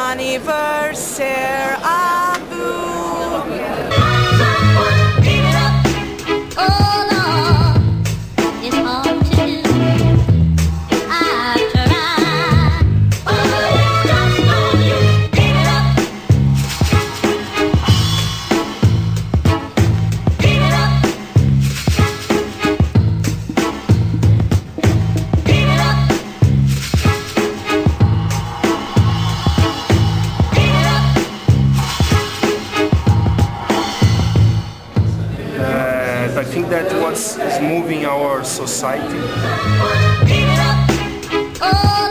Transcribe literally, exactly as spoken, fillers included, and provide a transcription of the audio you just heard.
anniversaire à vous. Oh Lord, it's hard to do. I try. Oh, just on you. Give it up. Give it up. Give it up. I think that what's is moving our society. Give it up. Oh.